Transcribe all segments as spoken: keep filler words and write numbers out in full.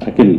అఖిల్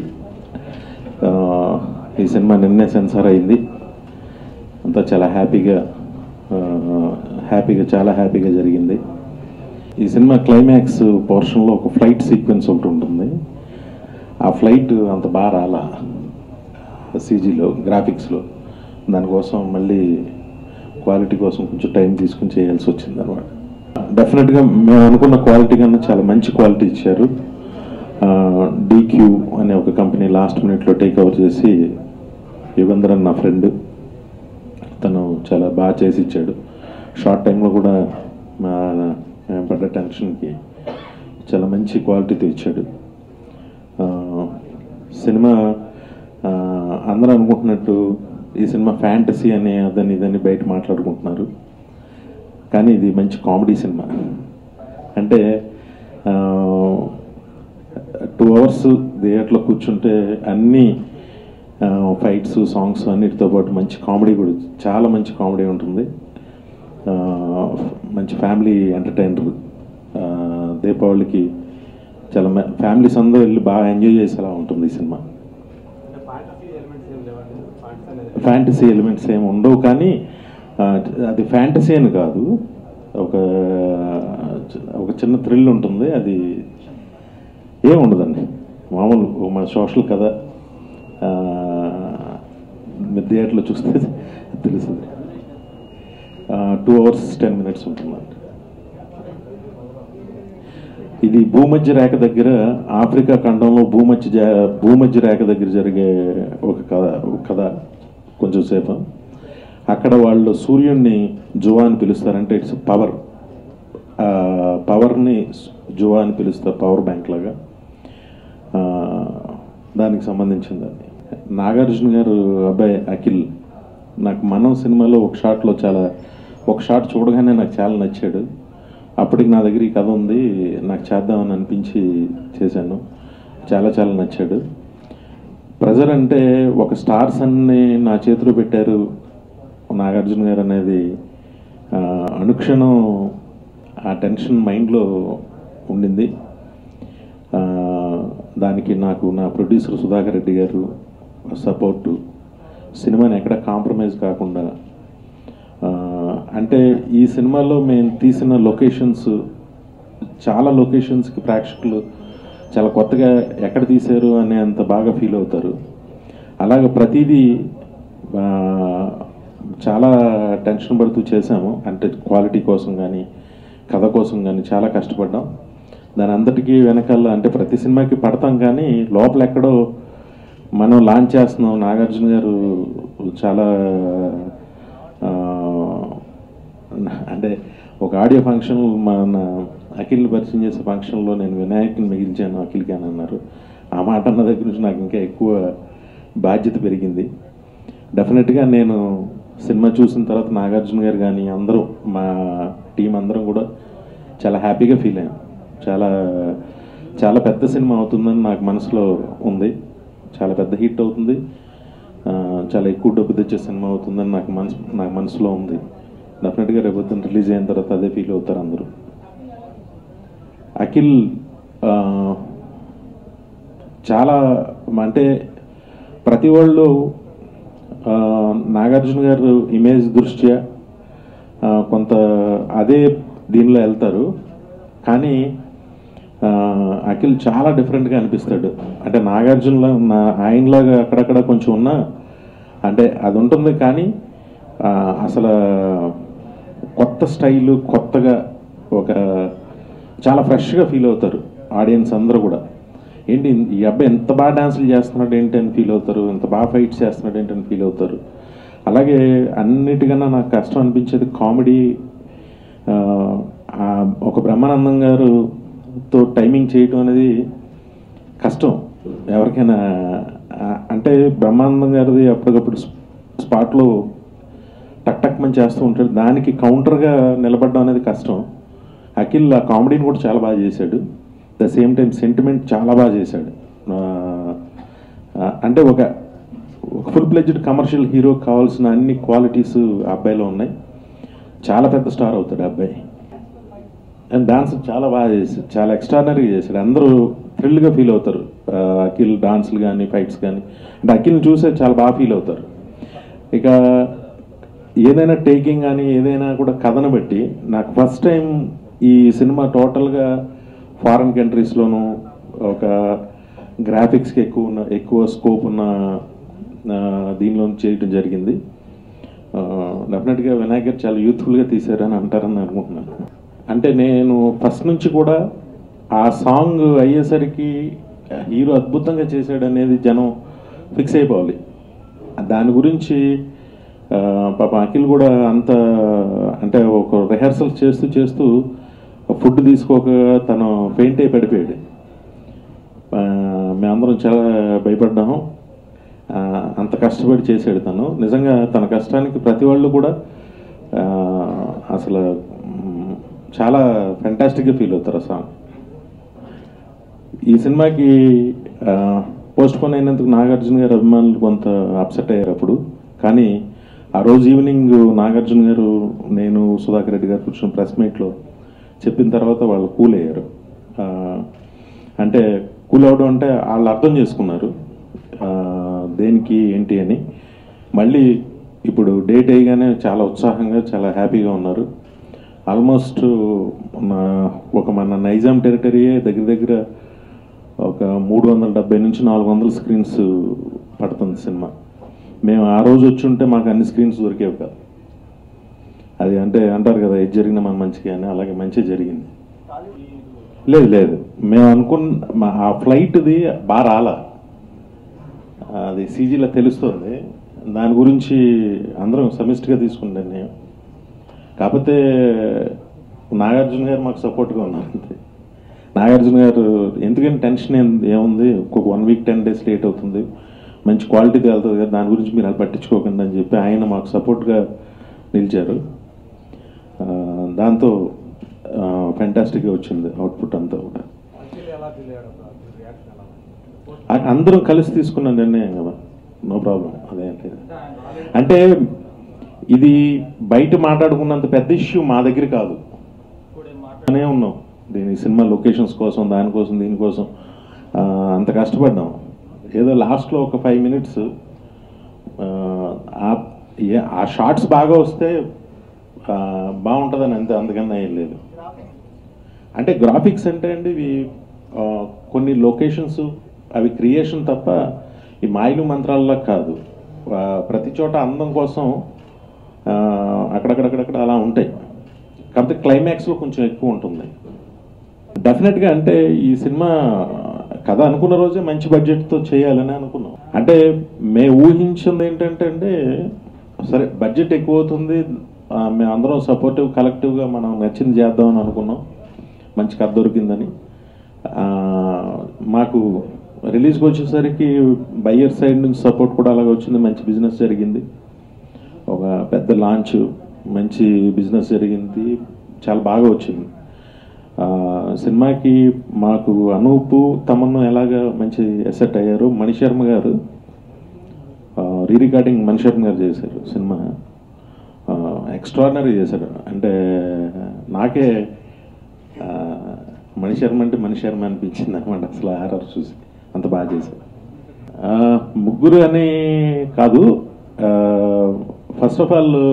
ఈ సినిమా నిన్నే సెన్సార్ అయింది. అంతా చాలా హ్యాపీగా హ్యాపీగా చాలా హ్యాపీగా జరిగింది. ఈ సినిమా క్లైమాక్స్ పోర్షన్లో ఒక ఫ్లైట్ సీక్వెన్స్ ఒకటి ఉంటుంది. ఆ ఫ్లైట్ అంత బాగా రాలా సీజీలో, గ్రాఫిక్స్లో. దానికోసం మళ్ళీ క్వాలిటీ కోసం కొంచెం టైం తీసుకుని చేయాల్సి వచ్చింది అనమాట. డెఫినెట్గా మేము అనుకున్న క్వాలిటీ కన్నా చాలా మంచి క్వాలిటీ ఇచ్చారు. డీక్యూ అనే ఒక కంపెనీ లాస్ట్ మినిట్లో టేక్ ఓవర్ చేసి, యుగంధరన్ నా ఫ్రెండ్, తను చాలా బాగా చేసి ఇచ్చాడు. షార్ట్ టైంలో కూడా మా మేము పడ్డ టెన్షన్కి చాలా మంచి క్వాలిటీతో ఇచ్చాడు. సినిమా అందరూ అనుకుంటున్నట్టు ఈ సినిమా ఫ్యాంటసీ అని అదని ఇదని బయట మాట్లాడుకుంటున్నారు, కానీ ఇది మంచి కామెడీ సినిమా. అంటే టూ అవర్స్ థియేటర్లో కూర్చుంటే అన్నీ ఫైట్స్, సాంగ్స్ అన్నిటితో పాటు మంచి కామెడీ కూడా, చాలా మంచి కామెడీ ఉంటుంది. మంచి ఫ్యామిలీ ఎంటర్టైనర్. దీపావళికి చాలా ఫ్యామిలీస్ అందరూ వెళ్ళి బాగా ఎంజాయ్ చేసేలా ఉంటుంది ఈ సినిమా. ఫ్యాంటసీ ఎలిమెంట్స్ ఏమి ఉండవు, కానీ అది ఫ్యాంటసీ అని కాదు, ఒక ఒక చిన్న థ్రిల్ ఉంటుంది. అది ఏముండదండి, మామూలు మన సోషల్ కథ. మీరు థియేటర్లో చూస్తే తెలుస్తుంది. టూ అవర్స్ టెన్ మినిట్స్ ఉంటుందండి. ఇది భూమధ్య రేఖ దగ్గర, ఆఫ్రికా ఖండంలో భూమధ్య భూమధ్య రేఖ దగ్గర జరిగే ఒక కథ ఒక కథ కొంచెం సేపు. అక్కడ వాళ్ళు సూర్యుడిని జువా అని పిలుస్తారంటే ఇట్స్ పవర్. పవర్ని జువా అని పిలుస్తారు, పవర్ బ్యాంక్ లాగా. దానికి సంబంధించింది అది. నాగార్జున గారు అబ్బాయి అఖిల్ నాకు మనం సినిమాలో ఒక షాట్లో చాలా ఒక షాట్ చూడగానే నాకు చాలా నచ్చాడు. అప్పటికి నా దగ్గర ఈ కథ ఉంది, నాకు చేద్దామని అనిపించి చేశాను. చాలా చాలా నచ్చాడు. ప్రెజర్ అంటే ఒక స్టార్స్ అన్ని నా చేతిలో పెట్టారు నాగార్జున గారు అనేది అనుక్షణం ఆ టెన్షన్ మైండ్లో ఉండింది. దానికి నాకు నా ప్రొడ్యూసర్ సుధాకర్ రెడ్డి గారు సపోర్టు, సినిమాని ఎక్కడ కాంప్రమైజ్ కాకుండా. అంటే ఈ సినిమాలో మేము తీసిన లొకేషన్స్, చాలా లొకేషన్స్కి ప్రేక్షకులు చాలా కొత్తగా ఎక్కడ తీశారు అనే అంత బాగా ఫీల్ అవుతారు. అలాగే ప్రతిదీ చాలా టెన్షన్ పడుతూ చేశాము. అంటే క్వాలిటీ కోసం కానీ కథ కోసం కానీ చాలా కష్టపడ్డాం. దాని అంతటికీ వెనకాల అంటే ప్రతి సినిమాకి పడతాం, కానీ లోపల ఎక్కడో మనం లాంచ్ చేస్తున్నాం. నాగార్జున గారు చాలా అంటే ఒక ఆడియో ఫంక్షన్, మన అఖిల్ని పరిచయం చేసే ఫంక్షన్లో నేను వినాయకుని మిగిల్చాను అఖిల్కి అని అన్నారు. ఆ మాట అన్న దగ్గర నుంచి నాకు ఇంకా ఎక్కువ బాధ్యత పెరిగింది. డెఫినెట్గా నేను సినిమా చూసిన తర్వాత నాగార్జున గారు కానీ అందరూ, మా టీం అందరం కూడా చాలా హ్యాపీగా ఫీల్ అయ్యాం. చాలా చాలా పెద్ద సినిమా అవుతుందని నాకు మనసులో ఉంది. చాలా పెద్ద హిట్ అవుతుంది, చాలా ఎక్కువ డబ్బు తెచ్చే సినిమా అవుతుందని నాకు మనసు నాకు మనసులో ఉంది. డెఫినెట్గా రేపు పొద్దున్న రిలీజ్ అయిన తర్వాత అదే ఫీల్ అవుతారు అందరూ. అఖిల్ చాలా అంటే ప్రతి వాళ్ళు నాగార్జున గారు ఇమేజ్ దృష్ట్యా కొంత అదే దీనిలో వెళ్తారు, కానీ అఖిల్ చాలా డిఫరెంట్గా అనిపిస్తాడు. అంటే నాగార్జునలా నా ఆయనలాగా అక్కడక్కడ కొంచెం ఉన్నా అంటే అది ఉంటుంది, కానీ అసలు కొత్త స్టైలు, కొత్తగా ఒక చాలా ఫ్రెష్గా ఫీల్ అవుతారు ఆడియన్స్ అందరూ కూడా. ఏంటి ఈ అబ్బాయి ఎంత బాగా డాన్సులు చేస్తున్నాడు ఏంటి అని ఫీల్ అవుతారు, ఎంత బాగా ఫైట్స్ చేస్తున్నాడు ఏంటి అని ఫీల్ అవుతారు. అలాగే అన్నిటికన్నా నాకు కష్టం అనిపించేది కామెడీ. ఒక బ్రహ్మానందం గారుతో టైమింగ్ చేయటం అనేది కష్టం ఎవరికైనా. అంటే బ్రహ్మానందం గారిది అప్పటికప్పుడు స్పాట్లో టక్ టక్ మంచి చేస్తూ ఉంటాడు, దానికి కౌంటర్గా నిలబడడం అనేది కష్టం. అఖిల్ ఆ కామెడీని కూడా చాలా బాగా చేశాడు. ద సేమ్ టైం సెంటిమెంట్ చాలా బాగా చేశాడు. అంటే ఒక ఒక ఫుల్ ప్లెడ్జ్డ్ కమర్షియల్ హీరో కావాల్సిన అన్ని క్వాలిటీస్ ఆ అబ్బాయిలో ఉన్నాయి. చాలా పెద్ద స్టార్ అవుతాడు ఆ అబ్బాయి. అండ్ డాన్స్ చాలా బాగా చేశాడు, చాలా ఎక్స్ట్రాడనరీగా చేశాడు. అందరూ థ్రిల్గా ఫీల్ అవుతారు. అఖిల్ డాన్స్లు కానీ ఫైట్స్ కానీ అంటే అఖిల్ని చూసే చాలా బాగా ఫీల్ అవుతారు. ఇక ఏదైనా టేకింగ్ కానీ ఏదైనా కూడా కథను బట్టి నాకు ఫస్ట్ టైం ఈ సినిమా టోటల్గా ఫారిన్ కంట్రీస్లోనూ ఒక గ్రాఫిక్స్కి ఎక్కువ ఉన్న ఎక్కువ స్కోప్ ఉన్న దీనిలో చేయటం జరిగింది. డెఫినెట్గా వినాయక్ గారు చాలా యూత్ఫుల్గా తీశారని అంటారని అనుకుంటున్నాను. అంటే నేను ఫస్ట్ నుంచి కూడా ఆ సాంగ్ అయ్యేసరికి హీరో అద్భుతంగా చేశాడు అనేది జనం ఫిక్స్ అయిపోవాలి. దాని గురించి పాప అఖిల్ కూడా అంత అంటే ఒక రిహార్సల్స్ చేస్తూ చేస్తూ ఫుడ్ తీసుకోక తను పెయింట్ అయి పడిపోయాడు. మేమందరం చాలా భయపడ్డాము. అంత కష్టపడి చేసాడు తను. నిజంగా తన కష్టానికి ప్రతి వాళ్ళు కూడా అసలు చాలా ఫెంటాస్టిక్గా ఫీల్ అవుతారు ఆ సాంగ్. ఈ సినిమాకి పోస్ట్ పోన్ అయినందుకు నాగార్జున గారు అభిమానులు కొంత అప్సెట్ అయ్యారు అప్పుడు. కానీ ఆ రోజు ఈవినింగ్ నాగార్జున గారు నేను సుధాకర్ రెడ్డి గారు కూర్చున్న ప్రెస్ మీట్లో చెప్పిన తర్వాత వాళ్ళు కూల్ అయ్యారు. అంటే కూల్ అవడం అంటే వాళ్ళు అర్థం చేసుకున్నారు దేనికి ఏంటి అని. మళ్ళీ ఇప్పుడు డేట్ అయ్యగానే చాలా ఉత్సాహంగా చాలా హ్యాపీగా ఉన్నారు. ఆల్మోస్ట్ ఒక మన నైజాం టెరిటరీయే దగ్గర దగ్గర ఒక మూడు వందల డెబ్బై నుంచి నాలుగు వందల స్క్రీన్స్ పడుతుంది సినిమా. మేము ఆ రోజు వచ్చి ఉంటే మాకు అన్ని స్క్రీన్స్ దొరికేవి కాదు. అది అంటే అంటారు కదా ఏది జరిగినా మన మంచిగా అని, అలాగే మంచిగా జరిగింది. లేదు లేదు మేము అనుకున్న ఆ ఫ్లైట్ది బాగా రాలా, అది సీజీలో తెలుస్తుంది. దాని గురించి అందరం సమిష్టిగా తీసుకుంటాను నేను. కాకపోతే నాగార్జున గారు మాకు సపోర్ట్గా ఉన్నారు అంతే. నాగార్జున గారు ఎందుకంటే టెన్షన్ ఏముంది, ఒక one week ten days late అవుతుంది, మంచి క్వాలిటీతో వెళ్తుంది కదా, దాని గురించి మీరు అలా పట్టించుకోకండి అని చెప్పి ఆయన మాకు సపోర్ట్గా నిలిచారు. దాంతో ఫెంటాస్టిక్గా వచ్చింది అవుట్పుట్ అంతా కూడా. అందరం కలిసి తీసుకున్న నిర్ణయం కదా, నో ప్రాబ్లం. అదేంటి అంటే ఇది బయట మాట్లాడుకున్నంత పెద్ద ఇష్యూ మా దగ్గర కాదు. అనే ఉన్నాం దీని సినిమా లొకేషన్స్ కోసం, దానికోసం, దీనికోసం అంత కష్టపడ్డాం. ఏదో లాస్ట్లో ఒక ఫైవ్ మినిట్స్ ఆ షార్ట్స్ బాగా వస్తే బాగుంటుందని అంతే, అందుకన్నా ఏం లేదు. అంటే గ్రాఫిక్స్ అంటే అండి ఇవి కొన్ని లొకేషన్స్ అవి క్రియేషన్ తప్ప ఈ మాయలు మంత్రాల్లో కాదు. ప్రతి చోట అందం కోసం అక్కడక్కడక్కడక్కడ అలా ఉంటాయి. కాకపోతే క్లైమాక్స్లో కొంచెం ఎక్కువ ఉంటుంది డెఫినెట్గా. అంటే ఈ సినిమా కథ అనుకున్న రోజే మంచి బడ్జెట్తో చేయాలని అనుకున్నాం. అంటే మేము ఊహించింది ఏంటంటే అంటే సరే బడ్జెట్ ఎక్కువ అవుతుంది, మేము అందరం సపోర్టివ్ కలెక్టివ్గా మనం నచ్చింది చేద్దామని అనుకున్నాం. మంచి కథ దొరికిందని. మాకు రిలీజ్కి వచ్చేసరికి బయ్యర్ సైడ్ నుంచి సపోర్ట్ కూడా అలాగే వచ్చింది. మంచి బిజినెస్ జరిగింది, ఒక పెద్ద లాంచ్, మంచి బిజినెస్ జరిగింది, చాలా బాగా వచ్చింది. సినిమాకి మాకు అనూపు తమను ఎలాగా మంచి ఎసెట్ అయ్యారు. మణిశర్మ గారు రీ రికార్డింగ్ మణిశర్మ గారు చేశారు సినిమా, ఎక్స్ట్రాడినరీ చేశారు. అంటే నాకే మణిశర్మ అంటే మణిశర్మ అనిపించింది అనమాట అసలు హారర్ చూసి, అంత బాగా చేశారు. ముగ్గురు అని కాదు, ఫస్ట్ ఆఫ్ ఆల్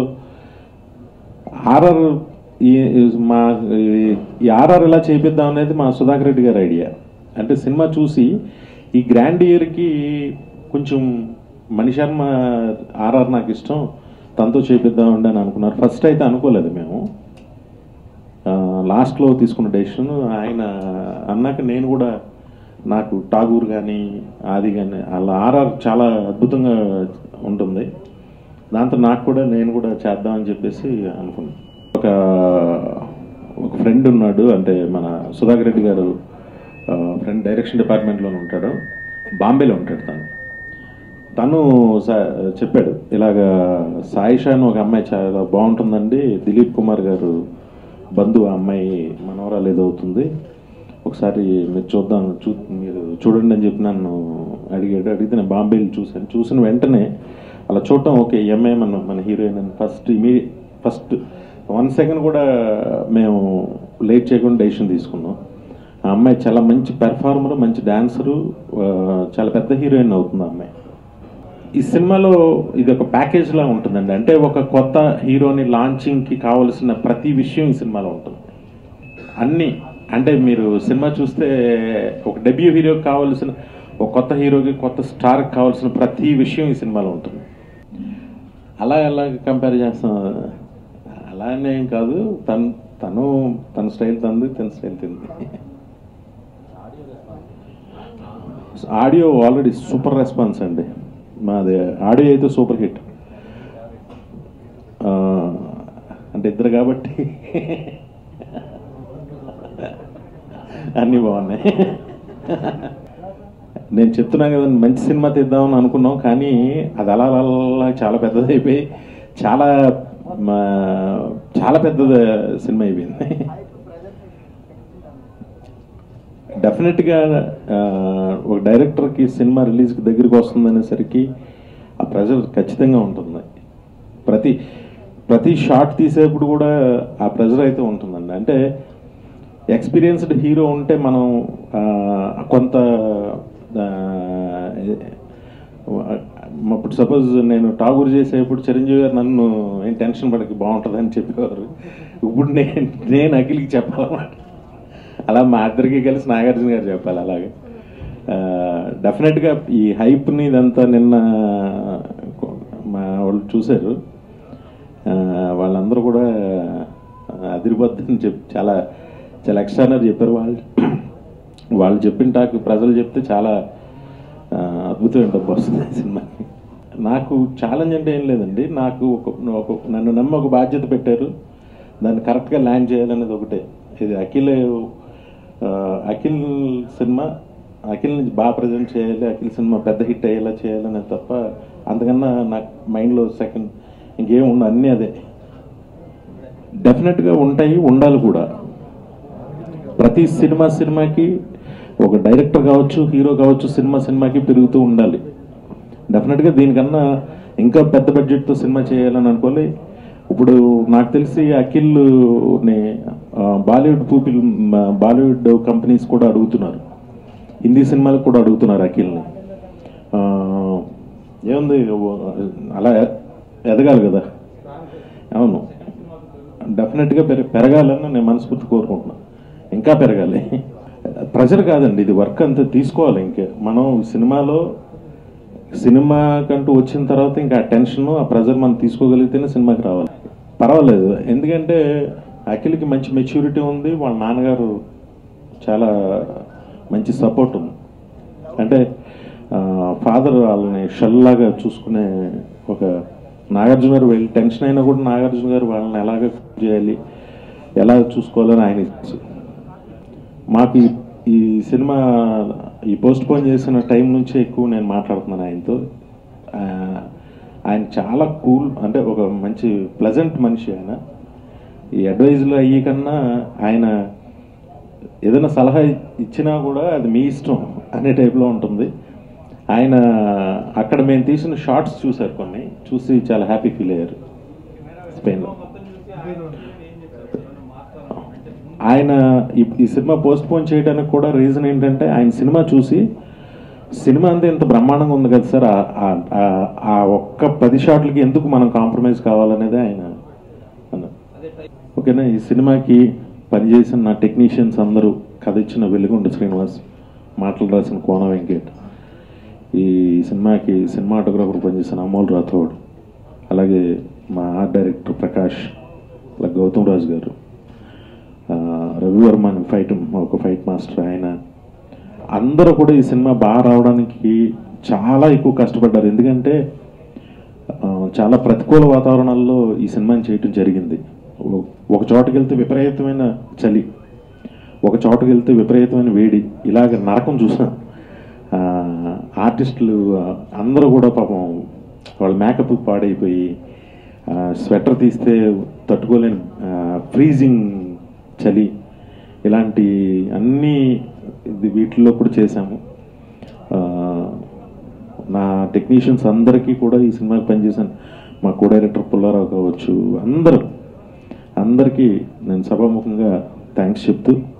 హారర్ ఈ మా ఈ ఆర్ఆర్ ఎలా చేపిద్దాం అనేది మా సుధాకర్ రెడ్డి గారి ఐడియా. అంటే సినిమా చూసి ఈ గ్రాండ్ ఇయర్కి కొంచెం మణిశర్మ ఆర్ఆర్ నాకు ఇష్టం, తనతో చేపిద్దామండి అని అనుకున్నారు. ఫస్ట్ అయితే అనుకోలేదు మేము, లాస్ట్లో తీసుకున్న డెసిషన్. ఆయన అన్నాక నేను కూడా నాకు ఠాగూర్ కానీ ఆది కానీ వాళ్ళ ఆర్ఆర్ చాలా అద్భుతంగా ఉంటుంది, దాంతో నాకు కూడా నేను కూడా చేద్దామని చెప్పేసి అనుకున్నాను. ఒక ఒక ఫ్రెండ్ ఉన్నాడు, అంటే మన సుధాకర్ రెడ్డి గారు ఫ్రెండ్ డైరెక్షన్ డిపార్ట్మెంట్లోనే ఉంటాడు, బాంబేలో ఉంటాడు. తను తను చెప్పాడు ఇలాగా సాయిషా అని ఒక అమ్మాయి చాలా బాగుంటుందండి, దిలీప్ కుమార్ గారు బంధువు ఆ అమ్మాయి మనవరాలు ఏదో అవుతుంది, ఒకసారి మీరు చూద్దాం చూ మీరు చూడండి అని చెప్పి నన్ను అడిగాడు. అడిగితే నేను బాంబేలో చూశాను. చూసిన వెంటనే అలా చూడటం ఓకే ఈ అమ్మాయి మన మన హీరోయిన్ అని first immediate first one second కూడా మేము లేట్ చేయకుండా డెసిషన్ తీసుకున్నాం. ఆ అమ్మాయి చాలా మంచి పెర్ఫార్మర్, మంచి డాన్సరు, చాలా పెద్ద హీరోయిన్ అవుతుంది ఆ అమ్మాయి. ఈ సినిమాలో ఇది ఒక ప్యాకేజ్ లా ఉంటుందండి. అంటే ఒక కొత్త హీరోని లాంచింగ్కి కావలసిన ప్రతి విషయం ఈ సినిమాలో ఉంటుంది. అన్నీ అంటే మీరు సినిమా చూస్తే ఒక డెబ్యూ హీరోకి కావాల్సిన, ఒక కొత్త హీరోకి, కొత్త స్టార్కి కావాల్సిన ప్రతి విషయం ఈ సినిమాలో ఉంటుంది. అలా ఎలా కంపేర్ చేస్తాం, అలానే ఏం కాదు. తను తను తన స్టైల్ తంది, తన స్టైల్ తింది. ఆడియో ఆల్రెడీ సూపర్ రెస్పాన్స్ అండి. మాది ఆడియో అయితే సూపర్ హిట్. అంటే ఇద్దరు కాబట్టి అన్నీ బాగున్నాయి. నేను చెప్తున్నాను కదా, మంచి సినిమా తీద్దామని అనుకున్నాం, కానీ అది అలా అలా చాలా పెద్దదైపోయి చాలా చాలా పెద్ద సినిమా అయిపోయింది. డెఫినెట్గా ఒక డైరెక్టర్కి సినిమా రిలీజ్కి దగ్గరికి వస్తుందనేసరికి ఆ ప్రెజర్ ఖచ్చితంగా ఉంటుంది. ప్రతి ప్రతి షాట్ తీసేప్పుడు కూడా ఆ ప్రెజర్ అయితే ఉంటుందండి. అంటే ఎక్స్పీరియన్స్డ్ హీరో ఉంటే మనం కొంత ఇప్పుడు సపోజ్ నేను టాగూర్ చేసేప్పుడు చిరంజీవి గారు నన్ను ఏం టెన్షన్ పడకి బాగుంటుందని చెప్పేవారు. ఇప్పుడు నేను నేను అఖిల్కి చెప్పాలన్నమాట. అలా మా ఇద్దరికి కలిసి నాగార్జున గారు చెప్పాలి. అలాగే డెఫినెట్గా ఈ హైప్ని ఇదంతా నిన్న మా వాళ్ళు చూశారు. వాళ్ళందరూ కూడా అదిరిపోద్దని చెప్పి చాలా చాలా ఎక్స్ట్రానర్ చెప్పారు. వాళ్ళు వాళ్ళు చెప్పిన టాక్ ప్రజలు చెప్తే చాలా అద్భుతమైన డబ్బు వస్తుంది సినిమాకి. నాకు ఛాలెంజ్ అంటే ఏం లేదండి. నాకు ఒక నన్ను నమ్మి ఒక బాధ్యత పెట్టారు, దాన్ని కరెక్ట్గా ల్యాండ్ చేయాలనేది ఒకటే. ఇది అఖిల్ అఖిల్ సినిమా, అఖిల్ నుంచి బాగా ప్రజెంట్ చేయాలి, అఖిల్ సినిమా పెద్ద హిట్ అయ్యేలా చేయాలనేది తప్ప అంతకన్నా నాకు మైండ్లో సెకండ్ ఇంకేం ఉండదు. అన్నీ అదే డెఫినెట్గా ఉంటాయి, ఉండాలి కూడా. ప్రతి సినిమా సినిమాకి ఒక డైరెక్టర్ కావచ్చు, హీరో కావచ్చు, సినిమా సినిమాకి పెరుగుతూ ఉండాలి. డెఫినెట్గా దీనికన్నా ఇంకా పెద్ద బడ్జెట్తో సినిమా చేయాలని అనుకోవాలి. ఇప్పుడు నాకు తెలిసి అఖిల్ని బాలీవుడ్ పీపుల్, బాలీవుడ్ కంపెనీస్ కూడా అడుగుతున్నారు, హిందీ సినిమాలకు కూడా అడుగుతున్నారు అఖిల్ని. ఏముంది, అలా ఎదగాలి కదా. అవును, డెఫినెట్గా పెర పెరగాలని నేను మనస్ఫూర్తి కోరుకుంటున్నాను. ఇంకా పెరగాలి. ప్రెజర్ కాదండి, ఇది వర్క్ అంతా తీసుకోవాలి. ఇంకే మనం సినిమాలో సినిమా కంటూ వచ్చిన తర్వాత ఇంకా ఆ టెన్షన్, ఆ ప్రెజర్ మనం తీసుకోగలిగితేనే సినిమాకి రావాలి. పర్వాలేదు, ఎందుకంటే అఖిల్కి మంచి మెచ్యూరిటీ ఉంది, వాళ్ళ నాన్నగారు చాలా మంచి సపోర్ట్ ఉంది. అంటే ఫాదర్ వాళ్ళని షెల్లాగా చూసుకునే ఒక నాగార్జున గారు వెళ్ళి టెన్షన్ అయినా కూడా నాగార్జున గారు వాళ్ళని ఎలాగ చేయాలి, ఎలా చూసుకోవాలని ఆయన ఇచ్చు. మాకు ఈ సినిమా ఈ పోస్ట్ పోన్ చేసిన టైం నుంచే ఎక్కువ నేను మాట్లాడుతున్నాను ఆయనతో. ఆయన చాలా కూల్, అంటే ఒక మంచి ప్లెజెంట్ మనిషి ఆయన. ఈ అడ్వైజ్లో అయ్యి కన్నా ఆయన ఏదైనా సలహా ఇచ్చినా కూడా అది మీ ఇష్టం అనే టైప్లో ఉంటుంది. ఆయన అక్కడ మేము తీసిన షార్ట్స్ చూశారు, కొన్ని చూసి చాలా హ్యాపీ ఫీల్ అయ్యారు స్పెయిన్లో. ఆయన ఈ సినిమా పోస్ట్ పోన్ చేయడానికి కూడా రీజన్ ఏంటంటే, ఆయన సినిమా చూసి సినిమా అంతా ఎంత బ్రహ్మాండంగా ఉంది కదా సార్, ఆ ఒక్క పది షాట్లకి ఎందుకు మనం కాంప్రమైజ్ కావాలనేది ఆయన అన్నారు. ఓకేనా, ఈ సినిమాకి పనిచేసిన నా టెక్నీషియన్స్ అందరూ, కథ ఇచ్చిన వెలుగొండ శ్రీనివాస్, మాటలు రాసిన కోన వెంకట్, ఈ సినిమాకి సినిమాటోగ్రాఫర్ పనిచేసిన అమోల్ రాథోడ్, అలాగే మా ఆర్ట్ డైరెక్టర్ ప్రకాష్, అలాగే గౌతమ్ రాజు గారు, రవివర్మ ఫైట్ ఒక ఫైట్ మాస్టర్, ఆయన అందరూ కూడా ఈ సినిమా బాగా రావడానికి చాలా ఎక్కువ కష్టపడ్డారు. ఎందుకంటే చాలా ప్రతికూల వాతావరణాల్లో ఈ సినిమాని చేయటం జరిగింది. ఒక చోటుకి వెళ్తే విపరీతమైన చలి, ఒక చోటుకి వెళ్తే విపరీతమైన వేడి, ఇలాగ నరకం చూసాం. ఆర్టిస్టులు అందరూ కూడా పాపం వాళ్ళ మేకప్ పాడైపోయి, స్వెటర్ తీస్తే తట్టుకోలేని ఫ్రీజింగ్ చలి, ఇలాంటి అన్నీ వీటిల్లో కూడా చేశాము. నా టెక్నీషియన్స్ అందరికీ కూడా ఈ సినిమాకి పనిచేశాను, మా కో డైరెక్టర్ పుల్లారావు కావచ్చు, అందరూ అందరికీ నేను సభాముఖంగా థ్యాంక్స్ చెప్తూ